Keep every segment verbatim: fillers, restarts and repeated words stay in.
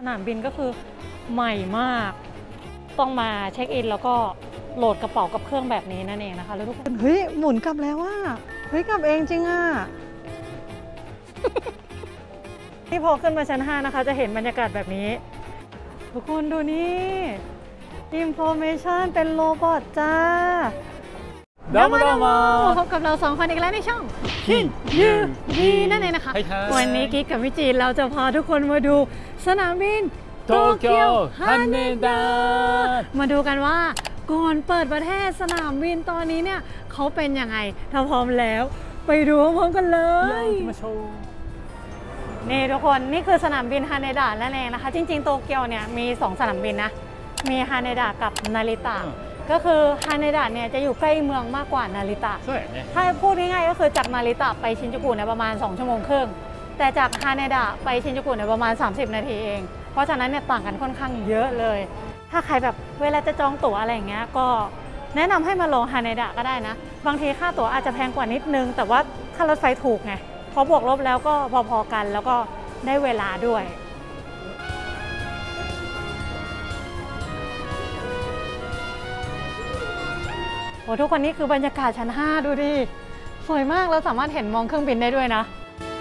นามบินก็คือใหม่มากต้องมาเช็คอินแล้วก็โหลดกระเป๋ากับเครื่องแบบนี้นั่นเองนะคะแล้วทุกคนเฮ้ยหมุนกลับแล้วว่าเฮ้ยกลับเองจริงอ่ะ ที่พอขึ้นมาชั้นห้านะคะจะเห็นบรรยากาศแบบนี้ทุกคนดูนี่อินโฟเมชันเป็นโรบอทจ้าดามาดามาพบกับเราสองคนอีกแล้วในช่องคินยูดีนั่นเองนะคะวันนี้กิ๊กกับวิจิตรเราจะพาทุกคนมาดูสนามบินโตเกียวฮาเนดะมาดูกันว่าก่อนเปิดประเทศสนามบินตอนนี้เนี่ยเขาเป็นยังไงถ้าพร้อมแล้วไปดูพร้อมกันเลยนี่ทุกคนนี่คือสนามบินฮาเนดะนั่นเองนะคะจริงๆโตเกียวเนี่ยมีสองสนามบินนะมีฮาเนดะกับนาริตะก็คือฮาเนดะเนี่ยจะอยู่ใกล้เมืองมากกว่านาริตะถ้าพูดง่ายๆก็คือจากนาริตะไปชินจูกุเนี่ยประมาณสองชั่วโมงครึ่งแต่จากฮาเนดะไปชินจูกุเนี่ยประมาณสามสิบนาทีเองเพราะฉะนั้นเนี่ยต่างกันค่อนข้างเยอะเลยถ้าใครแบบเวลาจะจองตั๋วอะไรอย่างเงี้ยก็แนะนำให้มาลงฮาเนดะก็ได้นะบางทีค่าตั๋วอาจจะแพงกว่านิดนึงแต่ว่าค่ารถไฟถูกไงพอบวกลบแล้วก็พอๆกันแล้วก็ได้เวลาด้วยโอ้ทุกคนนี่คือบรรยากาศชั้นห้าดูดิสวยมากเราสามารถเห็นมองเครื่องบินได้ด้วยนะ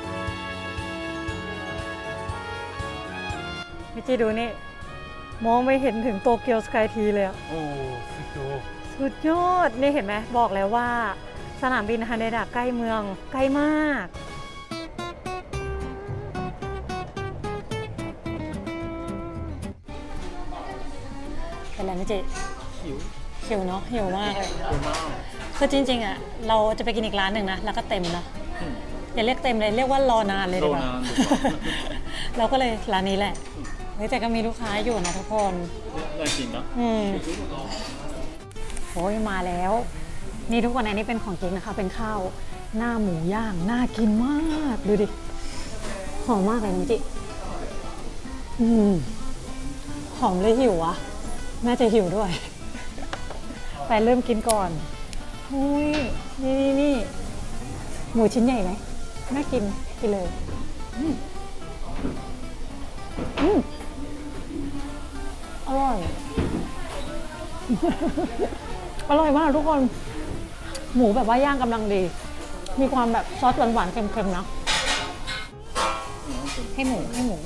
มิจิดูนี่มองไปเห็นถึงโตเกียวสกายทีเลยโอ้สุดยอดสุดยอดนี่เห็นไหมบอกแล้วว่าสนามบินฮาเนดะใกล้เมืองใกล้มากเป็นไรมิจิหิวหิวเนาะหิวมากเลยคือจริงๆอ่ะเราจะไปกินอีกร้านหนึ่งนะแล้วก็เต็มเนาะอย่าเรียกเต็มเลยเรียกว่ารอนานเลยดีกว่าเราก็เลยร้านนี้แหละแต่ก็มีลูกค้าอยู่นะทุกคนน่ากินเนาะอืมโอ้ยมาแล้วนี่ทุกคนอันนี้เป็นของจริงนะคะเป็นข้าวหน้าหมูย่างน่ากินมากดูดิหอมมากเลยมิจิอืมหอมเลยหิวอ่ะแม่จะหิวด้วยไปเริ่มกินก่อนอุ้ยนี่นี่นี่หมูชิ้นใหญ่ไหมน่ากินกินเลยอืมอืมอร่อยอร่อยมากทุกคนหมูแบบว่าย่างกำลังดีมีความแบบซอสหวานๆเค็มๆนะให้หมูให้หมู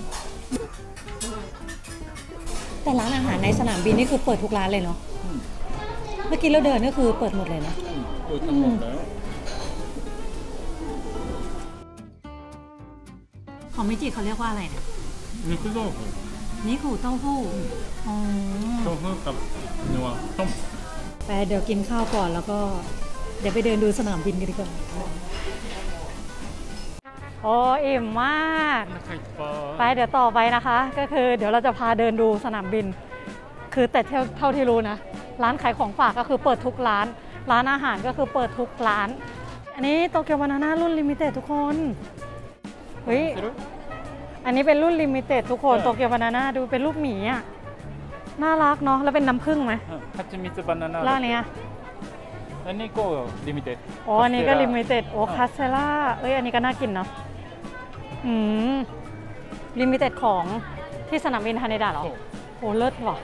แต่ร้านอาหารในสนามบินนี่คือเปิดทุกร้านเลยเนาะเมื่อกี้เราเดินก็คือเปิดหมดเลยนะเปิดทั้งหมดแล้วของมิจิเขาเรียกว่าอะไรเนี่ยนี่คือโต้หูนี่คือเต้าหู้อ๋อเต้าหู้กับเนื้อต้มไปเดี๋ยวกินข้าวก่อนแล้วก็เดี๋ยวไปเดินดูสนามบินกันดีกว่าโอ้อิ่มมากไปเดี๋ยวต่อไปนะคะก็คือเดี๋ยวเราจะพาเดินดูสนามบินคือแต่เท่าที่รู้นะร้านขายของฝากก็คือเปิดทุกร้านร้านอาหารก็คือเปิดทุกร้านอันนี้โตเกียวบานาน่ารุ่นลิมิเต็ดทุกคนเฮ้ยอันนี้เป็นรุ่นลิมิเต็ดทุกคนโตเกียวบานาน่าดูเป็นรูปหมีอ่ะน่ารักเนาะแล้วเป็นน้ำผึ้งไหมฮัจิมิสึบานาน่าร้านนี้อันนี้ก็ลิมิเต็ดอ๋ออันนี้ก็ลิมิเต็ดโอ้คาสเซล่าเอ้ยอันนี้ก็น่ากินเนาะอืมลิมิเต็ดของที่สนามบินฮาเนดะเหรอโอ้เลิศว่ะ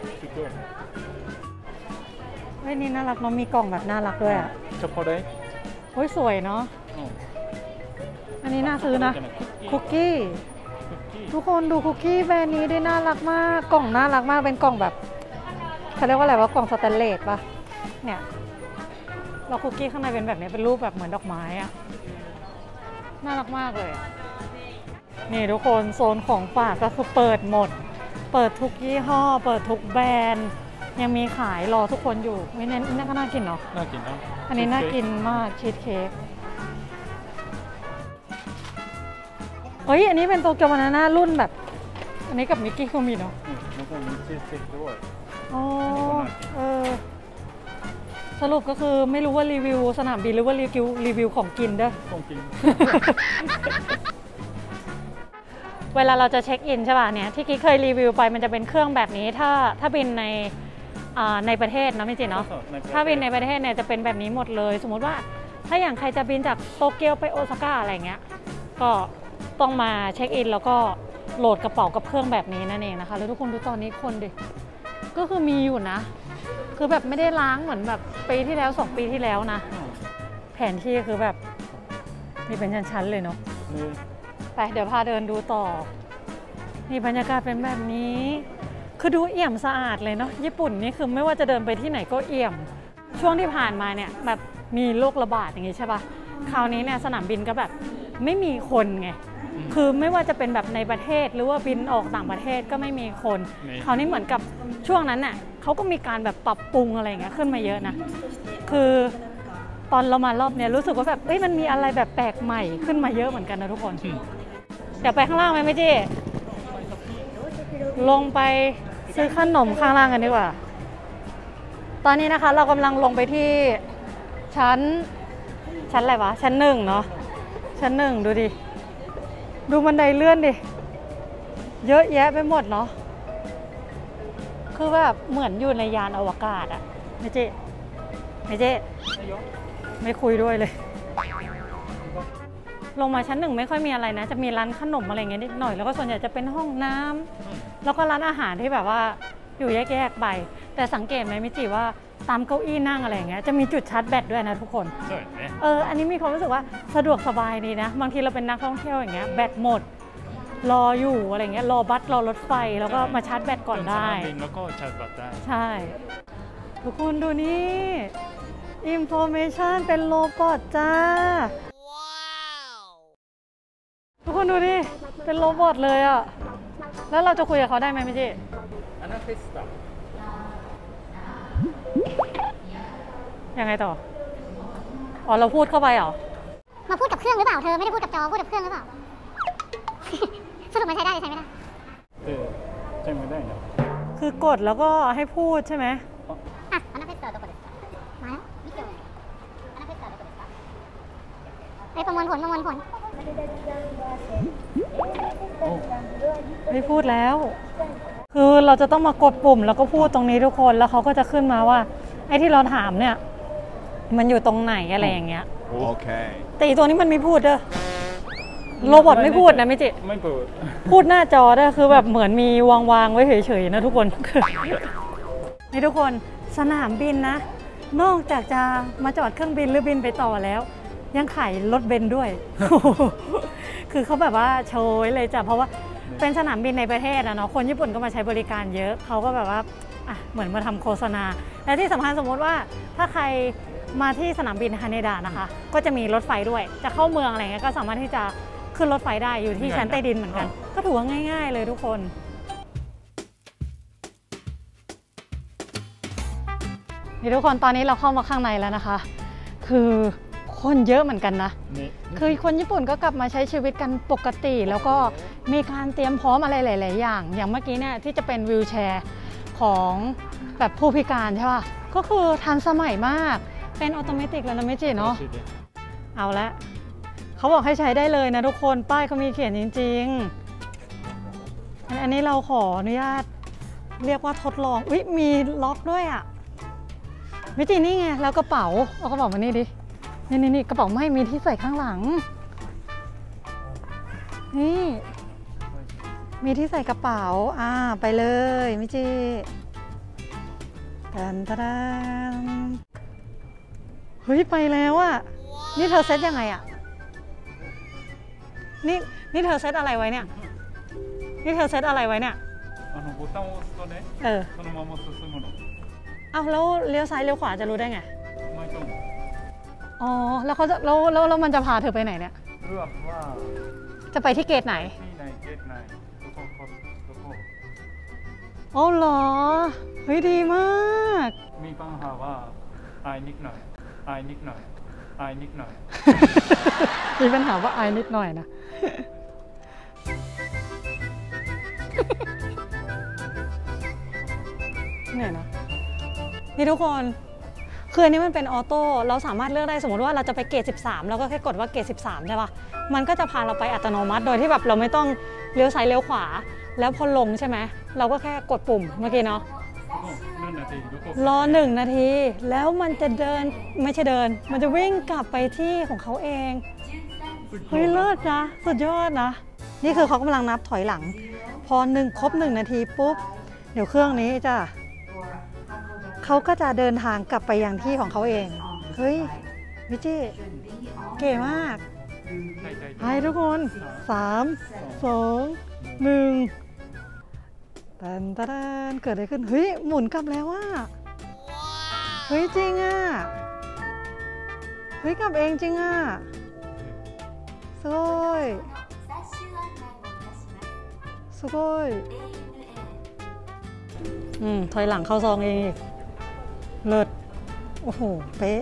เฮ้ยนี่น่ารักเนาะมีกล่องแบบน่ารักด้วยอ่ะเฉพาะได้โอ้ยสวยเนาะอันนี้น่าซื้อนะคุกกี้ทุกคนดูคุกกี้แบรนด์นี้ได้น่ารักมากกล่องน่ารักมากเป็นกล่องแบบเขาเรียกว่าอะไรว่ากล่องสแตนเลสป่ะเนี่ยเราคุกกี้ข้างในเป็นแบบนี้เป็นรูปแบบเหมือนดอกไม้อะน่ารักมากเลยนี่ทุกคนโซนของฝากก็คือเปิดหมดเปิดทุกยี่ห้อเปิดทุกแบรนด์ยังมีขายรอทุกคนอยู่ไม่เน้นน่าก็น่ากินเนาะน่ากินเนาะอันนี้น่ากินมากชีสเค้กเฮ้ยอันนี้เป็นโตเกียวบานาน่ารุ่นแบบอันนี้กับมิกกี้ก็มีเนาะแล้วก็มีชีสเค้กด้วยอ๋อเออสรุปก็คือไม่รู้ว่ารีวิวสนามบินหรือว่ารีวิวรีวิวของกินเด้อของกิน เวลาเราจะเช็คอินใช่ป่ะเนี่ยที่กิ๊กเคยรีวิวไปมันจะเป็นเครื่องแบบนี้ถ้าถ้าบินในในประเทศนะไม่จริงเนาะถ้าบินในประเทศเนี่ยจะเป็นแบบนี้หมดเลยสมมติว่าถ้าอย่างใครจะบินจากโตเกียวไปโอซาก้าอะไรเงี้ยก็ต้องมาเช็คอินแล้วก็โหลดกระเป๋ากับเครื่องแบบนี้นั่นเองนะคะแล้วทุกคนดูตอนนี้คนดิก็คือมีอยู่นะคือแบบไม่ได้ล้างเหมือนแบบปีที่แล้วสองปีที่แล้วนะแผนที่คือแบบมีเป็นชั้นๆเลยเนาะไปเดี๋ยวพาเดินดูต่อนี่บรรยากาศเป็นแบบนี้คือดูเอี่ยมสะอาดเลยเนาะญี่ปุ่นนี่คือไม่ว่าจะเดินไปที่ไหนก็เอี่ยมช่วงที่ผ่านมาเนี่ยแบบมีโรคระบาดอย่างงี้ใช่ปะคราวนี้เนี่ยสนามบินก็แบบไม่มีคนไงคือไม่ว่าจะเป็นแบบในประเทศหรือว่าบินออกต่างประเทศก็ไม่มีคนคราวนี้เหมือนกับช่วงนั้นน่ะเขาก็มีการแบบปรับปรุงอะไรอย่างเงี้ยขึ้นมาเยอะนะคือตอนเรามารอบเนี้ยรู้สึกว่าแบบเอ้ยมันมีอะไรแบบแปลกใหม่ขึ้นมาเยอะเหมือนกันนะทุกคนเดี๋ยวไปข้างล่างไหมแม่เจ๊ลงไปซื้อขนมข้างล่างกันดีกว่าตอนนี้นะคะเรากำลังลงไปที่ชั้นชั้นอะไรวะชั้นหนึ่งเนาะชั้นหนึ่งดูดิดูบันไดเลื่อนดิเยอะแยะไปหมดเนาะคือแบบเหมือนอยู่ในยานอวกาศอะไม่เจ๊ไม่เจ๊ไม่คุยด้วยเลยลงมาชั้นหนึ่งไม่ค่อยมีอะไรนะจะมีร้านขนมอะไรเงี้ยนิดหน่อยแล้วก็ส่วนใหญ่จะเป็นห้องน้ำแล้วก็ร้านอาหารที่แบบว่าอยู่แยกๆไปแต่สังเกตไหมมิจิว่าตามเก้าอี้นั่งอะไรอย่างเงี้ยจะมีจุดชาร์จแบตด้วยนะทุกคนเอออันนี้มีความรู้สึกว่าสะดวกสบายดีนะบางทีเราเป็นนักท่องเที่ยวอย่างเงี้ยแบตหมดรออยู่อะไรเงี้ยรอบัสรอรถไฟแล้วก็มาชาร์จแบตก่อนได้แล้วก็ชาร์จแบตได้ใช่ทุกคนดูนี่อินโฟเมชันเป็นโรบอทจ้าทุกคนดูดิเป็นโรบอทเลยอ่ะแล้วเราจะคุยกับเขาได้ไหมมิจิอันนั้นคือสตาร์ยังไงต่ออ๋อเราพูดเข้าไปเหรอมาพูดกับเครื่องหรือเปล่าเธอไม่ได้พูดกับจอพูดกับเครื่องหรือเปล่าสรุปมันใช้ได้หรือใช้ไม่ได้เออใช้ไม่ได้เนาะคือกดแล้วก็ให้พูดใช่ไหมอ่ะอันนั้นเป็นสตาร์ตัวกดมาแล้วนิดเดียวอันนั้นเป็นสตาร์ตัวกดไอ้ประมวลผลประมวลผลไม่พูดแล้วคือเราจะต้องมากดปุ่มแล้วก็พูดตรงนี้ทุกคนแล้วเขาก็จะขึ้นมาว่าไอ้ที่เราถามเนี่ยมันอยู่ตรงไหนอะไรอย่างเงี้ยโอเคแต่อีตัวนี้มันไม่พูดเด้อโรบอทไม่พูดนะไม่จิไม่พูดพูดหน้าจอเด้อคือแบบเหมือนมีวางวางไว้เฉยๆนะทุกคนนี่ทุกคนสนามบินนะนอกจากจะมาจอดเครื่องบินหรือบินไปต่อแล้วยังขายรถเบนซ์ด้วยคือเขาแบบว่าโชว์เลยจ้ะเพราะว่าเป็นสนามบินในประเทศนะเนาะคนญี่ปุ่นก็มาใช้บริการเยอะเขาก็แบบว่าอ่ะเหมือนมาทำโฆษณาและที่สำคัญสมมติว่าถ้าใครมาที่สนามบินฮาเนดะนะคะก็จะมีรถไฟด้วยจะเข้าเมืองอะไรเงี้ยก็สามารถที่จะขึ้นรถไฟได้อยู่ที่ชั้นใต้ดินเหมือนกันก็ถือว่าง่ายๆเลยทุกคนนี่ทุกคนตอนนี้เราเข้ามาข้างในแล้วนะคะคือคนเยอะเหมือนกันนะคือคนญี่ปุ่นก็กลับมาใช้ชีวิตกันปกติแล้วก็มีการเตรียมพร้อมอะไรหลายๆอย่างอย่างเมื่อกี้เนี่ยที่จะเป็นวีลแชร์ของแบบผู้พิการใช่ป่ะก็คือทันสมัยมากเป็นออโตเมติกแล้วนะไม่จีเนาะเอาละเขาบอกให้ใช้ได้เลยนะทุกคนป้ายเขามีเขียนจริงๆอันนี้เราขออนุญาตเรียกว่าทดลองอุ๊ยมีล็อกด้วยอ่ะไม่จีนี่ไงแล้วกระเป๋าเอากระเป๋ามานี่ดินี่นี่นี่กระเป๋าไม่มีที่ใส่ข้างหลังนี่มีที่ใส่กระเป๋าอ่าไปเลยมิจิตันตะดันเฮ้ยไปแล้วอ่ะนี่เธอเซตยังไงอ่ะนี่นี่เธอเซตอะไรไว้เนี่ยนี่เธอเซตอะไรไว้เนี่ยเออเอาแล้วเลี้ยวซ้ายเลี้ยวขวาจะรู้ได้ไงไม่ต้องอ๋อแล้วเขาจะแล้วแล้วแล้วมันจะพาเธอไปไหนเนี่ยเลือกว่าจะไปที่เกตไหนที่ไหนเกตไหนทุกคนทุกคนอ๋อเหรอเฮ้ยดีมากมีปัญหาว่าอายนิดหน่อยอายนิดหน่อยอายนิดหน่อยมีปัญหาว่าอายนิดหน่อยนะเนี่ยนะนี่ทุกคนคืออันนี้มันเป็นออโต้เราสามารถเลือกได้สมมติว่าเราจะไปเกรดสิบสามเราก็แค่กดว่าเกรดสิบสามใช่ป่ะมันก็จะพาเราไปอัตโนมัติโดยที่แบบเราไม่ต้องเลี้ยวซ้ายเลี้ยวขวาแล้วพอลงใช่ไหมเราก็แค่กดปุ่มเมื่อกี้เนาะรอหนึ่งนาทีแล้วมันจะเดินไม่ใช่เดินมันจะวิ่งกลับไปที่ของเขาเองเฮ้ยเลิศนะสุดยอดนะนี่คือเขากำลังนับถอยหลัง พอหนึ่งครบหนึ่งนาทีปุ๊บ เดี๋ยวเครื่องนี้จะเขาก็จะเดินทางกลับไปยังที่ของเขาเอง เฮ้ยวิจิเก๋มากไปทุกคนสามสองหนึ่งตันตันเกิดอะไรขึ้นเฮ้ยหมุนกลับแล้วว่าเฮ้ยจริงอ่ะเฮ้ยกลับเองจริงอ่ะすごいすごいอืมถอยหลังเข้าซองเองอีกเลิศโอ้โหเป๊ะ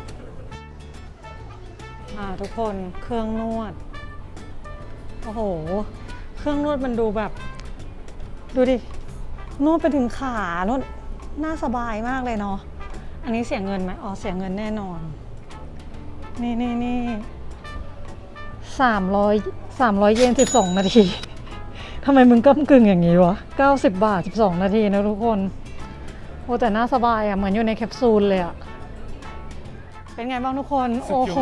อ่าทุกคนเครื่องนวดโอ้โหเครื่องนวดมันดูแบบดูดินวดไปถึงขานวดน่าสบายมากเลยเนาะอันนี้เสียเงินไหมอ๋อเสียเงินแน่นอนนี่นี่นี่สามร้อยสามร้อยเยนสิบสองนาทีทำไมมึงก้มกึ่งอย่างนี้วะเก้าสิบบาทสิบสองนาทีนะทุกคนโอ้แต่น่าสบายอ่ะเหมือนอยู่ในแคปซูลเลยอ่ะเป็นไงบ้างทุกคนโอ้โห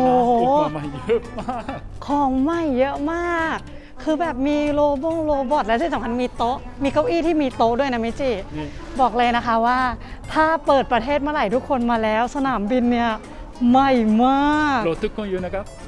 ของใหม่เยอะมากคือแบบมีโรบงโรบอทและที่สำคัญมีโต๊ะมีเก้าอี้ที่มีโต๊ะด้วยนะมิจิบอกเลยนะคะว่าถ้าเปิดประเทศเมื่อไหร่ทุกคนมาแล้วสนามบินเนี่ยใหม่มากรถทุกคนอยู่นะครับ